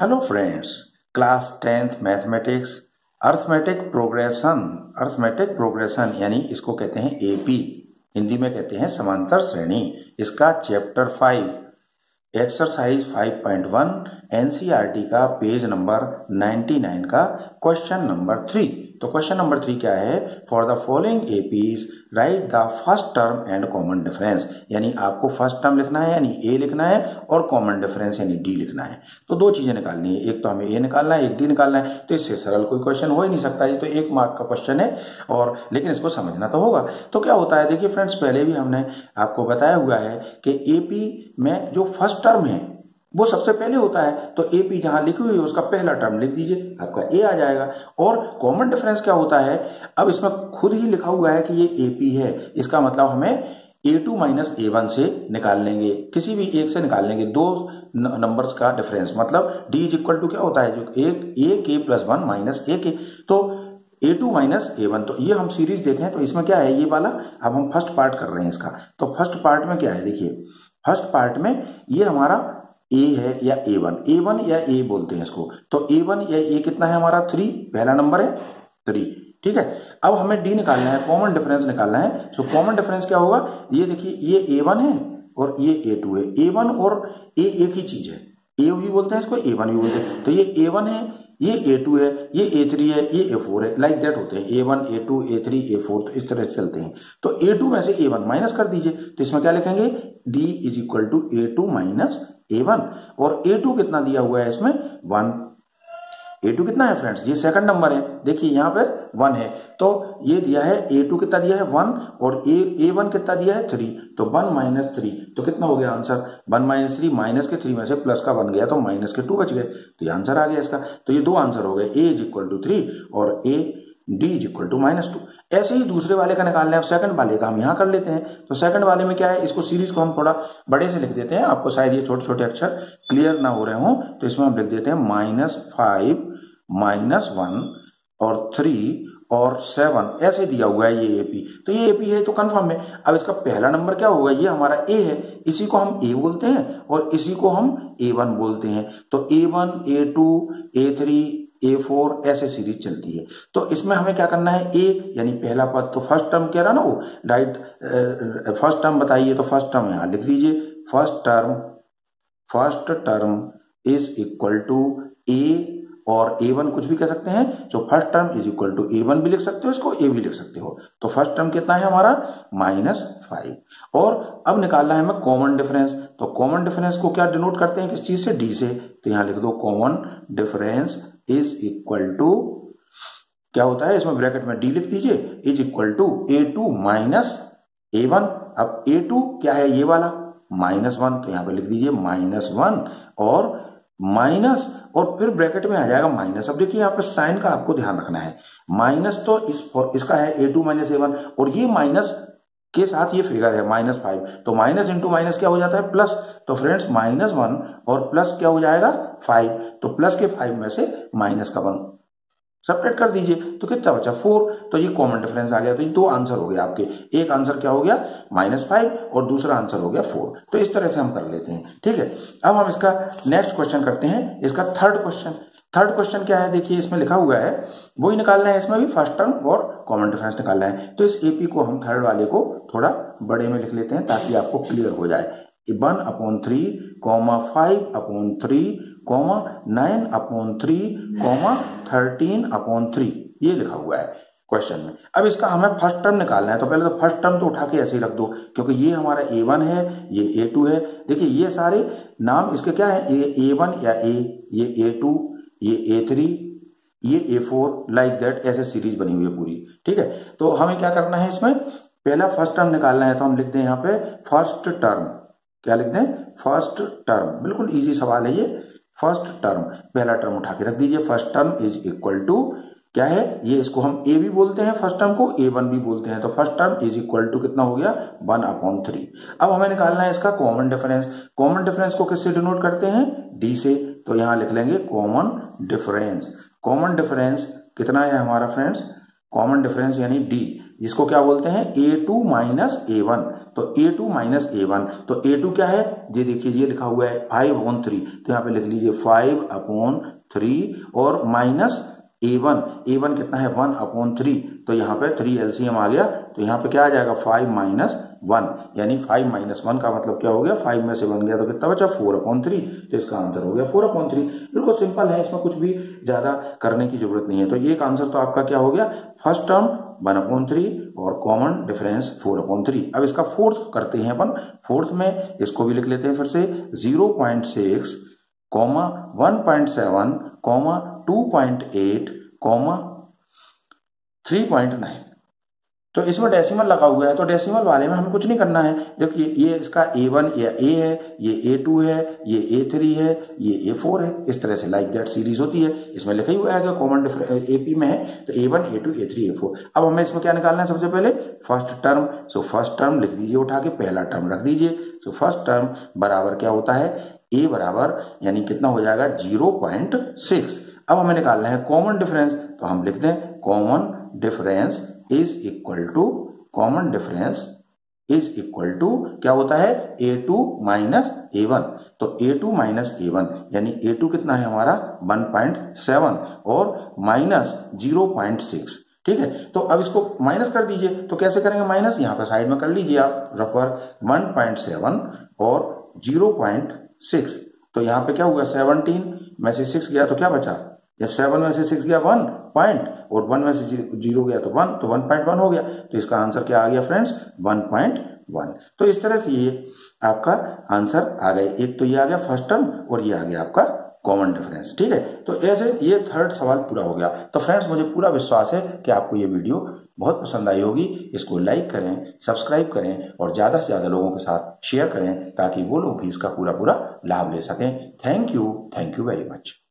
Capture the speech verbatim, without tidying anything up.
Hello friends, class tenth mathematics arithmetic progression arithmetic progression यानी इसको कहते हैं एपी, हिंदी में कहते हैं समांतर श्रेणी। इसका chapter five exercise five point one NCERT का पेज नंबर निन्यानवे का क्वेश्चन नंबर थ्री। तो क्वेश्चन नंबर थ्री क्या है? For the following APs write the first term and common difference, यानी आपको फर्स्ट टर्म लिखना है यानी ए लिखना है और कॉमन डिफरेंस यानी डी लिखना है। तो दो चीजें निकालनी है, एक तो हमें ए निकालना है, एक डी निकालना है। तो इससे सरल कोई क्वेश्चन हो ही नहीं सकता। ये तो एक मार्क का क्वेश्चन है और लेकिन इसको समझना तो होगा। तो क्या होता है, देखिए फ्रेंड्स, पहले भी हमने आपको बताया हुआ है कि एपी में जो फर्स्ट टर्म है वो सबसे पहले होता है। तो एपी जहां लिखी हुई है उसका पहला टर्म लिख दीजिए, आपका ए आ जाएगा। और कॉमन डिफरेंस क्या होता है? अब इसमें खुद ही लिखा हुआ है कि ये एपी है, इसका मतलब हमें a two minus a one से निकाल लेंगे, किसी भी एक से निकाल लेंगे, दो नंबर्स का डिफरेंस। मतलब डी इज इक्वल टू क्या होता है, जो एक ए के प्लस वन माइनस ए के, तो a two minus a one. तो ये हम सीरीज देखें तो इसमें क्या है, ये वाला अब हम फर्स्ट पार्ट कर रहे हैं इसका। तो फर्स्ट पार्ट में क्या है, देखिए फर्स्ट पार्ट में ये हमारा ए है या ए वन, ए वन या ए बोलते हैं इसको। तो ए वन या ए कितना है हमारा? थ्री, पहला नंबर है थ्री, ठीक है। अब हमें डी निकालना है, कॉमन डिफरेंस निकालना है। सो कॉमन डिफरेंस क्या होगा, ये देखिए ये ए वन है और ये ए टू है। ए वन और ए एक ही चीज है, ए भी बोलते हैं इसको, ए वन भी बोलते हैं। तो ये ए वन है, ये ए टू है, ये ए थ्री है, ये ए फोर है, लाइक दैट होते हैं a one, a two, a three, a four. तो इस तरह से चलते हैं। तो ए टू में से ए वन माइनस कर दीजिए, तो इसमें क्या लिखेंगे, d is equal to a two minus a one. और ए टू कितना दिया हुआ है इसमें, वन। ए टू कितना है फ्रेंड्स, ये सेकंड नंबर है, देखिए यहाँ पे वन है। तो ये दिया है ए टू कितना दिया है, वन, और ए ए वन कितना दिया है, थ्री। तो वन माइनस थ्री, तो कितना हो गया answer, one minus three, minus के थ्री में से प्लस का वन गया तो माइनस के टू बच गए। तो ये आंसर आ गया इसका। तो ये दो आंसर हो गए, a is equal to three और a d is equal to minus two. ऐसे ही दूसरे वाले का निकालना है, अब सेकंड वाले का हम यहाँ कर लेते हैं। तो सेकंड वाले में क्या है, इसको सीरीज को हम थोड़ा बड़े से लिख देते हैं, आपको शायद ये छोटे छोटे अक्षर क्लियर ना हो रहे हों। तो इसमें हम लिख देते हैं माइनस फाइव माइनस वन और थ्री और सेवन, ऐसे दिया हुआ है ये एपी। तो ये एपी है तो कंफर्म है। अब इसका पहला नंबर क्या होगा, ये हमारा ए है, इसी को हम ए बोलते हैं और इसी को हम ए वन बोलते हैं। तो a one, a two, a three, a four, ऐसे सीरीज चलती है। तो इसमें हमें क्या करना है, ए यानी पहला पद। तो फर्स्ट टर्म कह रहा ना वो, राइट, फर्स्ट टर्म बताइए। तो फर्स्ट टर्म यहां लिख दीजिए, first term first term is equal to a और ए वन कुछ भी कह सकते हैं। तो first term is equal to a one भी लिख सकते हो, इसको ए भी लिख सकते हो। तो फर्स्ट टर्म कितना है हमारा, माइनस फाइव। और अब निकालना है हमें कॉमन डिफरेंस। तो कॉमन डिफरेंस को क्या डिनोट करते हैं, किस चीज से, डी से। तो यहां लिख दो common difference is equal to, क्या होता है इसमें ब्रैकेट में डी लिख दीजिए, is equal to a two minus a one. अब ए टू क्या है, ये वाला माइनस वन, तो यहां पर लिख दीजिए माइनस वन और माइनस, और फिर ब्रैकेट में आ जाएगा माइनस। अब देखिए यहाँ पे साइन का आपको ध्यान रखना है, माइनस तो इस इसका है a two minus a one, और ये माइनस के साथ ये फिगर है माइनस फाइव। तो माइनस इंटू माइनस क्या हो जाता है, प्लस। तो फ्रेंड्स माइनस वन और प्लस क्या हो जाएगा, फाइव। तो प्लस के फाइव में से माइनस का वन सब्ट्रैक्ट कर दीजिए, तो कितना बचा, फोर। तो ये कॉमन डिफरेंस आ गया। तो ये दो आंसर हो गए आपके, एक आंसर क्या हो गया, माइनस फाइव, और दूसरा आंसर हो गया फोर। तो इस तरह से हम कर लेते हैं, ठीक है। अब हम इसका नेक्स्ट क्वेश्चन करते हैं, इसका थर्ड क्वेश्चन। थर्ड क्वेश्चन क्या है, देखिए इसमें लिखा हुआ है, वही निकालना है, इसमें भी फर्स्ट टर्म और कॉमन डिफरेंस निकालना है। तो इस एपी को हम थर्ड वाले को थोड़ा बड़े में लिख लेते हैं ताकि आपको क्लियर हो जाए। One upon three comma five upon three comma nine upon three comma thirteen upon three, ये लिखा हुआ है क्वेश्चन में। अब इसका हमें फर्स्ट टर्म निकालना है। तो पहले तो फर्स्ट टर्म तो उठा के ऐसे ही रख दो, क्योंकि ये हमारा ए वन है, ये ए टू है। देखिए ये सारे नाम इसके क्या है, ए वन या ए, ये ए टू, ये ए थ्री, ये ए फोर, लाइक दैट, ऐसे सीरीज बनी हुई है पूरी, ठीक है। तो हमें क्या करना है, इसमें पहला फर्स्ट टर्म निकालना है। तो हम लिखते हैं यहाँ पे फर्स्ट टर्म, क्या लिखते हैं, फर्स्ट टर्म। बिल्कुल इजी सवाल है ये। फर्स्ट टर्म, पहला टर्म उठा के रख दीजिए, first term is equal to क्या है, ये इसको हम ए भी बोलते हैं, फर्स्ट टर्म को ए वन भी बोलते हैं। तो first term is equal to कितना हो गया, वन अपॉन थ्री। अब हमें निकालना है इसका कॉमन डिफरेंस। कॉमन डिफरेंस को किससे डिनोट करते हैं, डी से। तो यहां लिख लेंगे कॉमन डिफरेंस। कॉमन डिफरेंस कितना है हमारा फ्रेंड्स, कॉमन डिफरेंस यानी डी, इसको क्या बोलते हैं, a two minus a one. तो a two minus a one, तो ए टू क्या है, ये देखिए ये लिखा हुआ है फाइव अपॉन थ्री, तो यहाँ पे लिख लीजिए फाइव अपॉन थ्री और minus a one, a one कितना है वन अपॉन थ्री, तो यहाँ पे थ्री एलसीएम आ गया, तो यहाँ पे क्या आ जाएगा फाइव माइनस वन, यानी फाइव माइनस वन का मतलब क्या हो गया, फाइव में से वन गया तो कितना बचा फोर अपॉन थ्री, तो इसका आंसर हो गया फोर अपॉन थ्री। बिल्कुल सिंपल है, इसमें कुछ भी ज्यादा करने की जरूरत नहीं है। तो एक आंसर तो आपका क्या हो गया, first term one upon three और common difference four upon three. अब इसका फोर्थ करते हैं अपन, फोर्थ में इसको भी लिख लेते हैं फिर से, zero point six comma one point seven comma two point eight comma three point nine. तो इसमें डेसिमल लगा हुआ है, तो डेसिमल वाले में हमें कुछ नहीं करना है। देखिए ये इसका ए वन या ए है, ये ए टू है, ये ए थ्री है, ये ए फोर है, इस तरह से लाइक दैट सीरीज होती है। इसमें लिखा ही हुआ है कि कॉमन एपी में है, तो a one a two a three a four. अब हमें इसमें क्या निकालना है, सबसे पहले first term. So first term लिख दीजिए उठा के, पहला टर्म रख दीजिए। सो फर्स्ट टर्म बराबर क्या होता है, ए बराबर यानी कितना हो जाएगा जीरो पॉइंट सिक्स। अब हमें निकालना है कॉमन डिफरेंस, तो हम लिख दें common difference is equal to, common difference is equal to क्या होता है, a two minus a one. तो a two minus a one यानी ए टू कितना है हमारा वन पॉइंट सेवन और माइनस जीरो पॉइंट सिक्स। ठीक है, तो अब इसको माइनस कर दीजिए। तो कैसे करेंगे माइनस, यहाँ पे साइड में कर लीजिए आप रफर, वन पॉइंट सेवन और जीरो पॉइंट सिक्स। तो यहाँ पे क्या हुआ, सेवनटीन में से सिक्स गया तो क्या बचा, जब सेवन में से सिक्स गया वन पॉइंट और वन में से जीरो गया तो वन, तो वन पॉइंट वन हो गया। तो इसका आंसर क्या आ गया फ्रेंड्स, वन पॉइंट वन। तो इस तरह से ये आपका आंसर आ गए, एक तो ये आ गया फर्स्ट टर्म और ये आ गया आपका कॉमन डिफरेंस। ठीक है, तो ऐसे ये थर्ड सवाल पूरा हो गया। तो फ्रेंड्स मुझे पूरा विश्वास है कि आपको ये वीडियो बहुत पसंद आई होगी। इसको लाइक करें, सब्सक्राइब करें और ज्यादा से ज्यादा लोगों के साथ शेयर करें ताकि वो लोग भी इसका पूरा पूरा लाभ ले सकें। Thank you, thank you very much.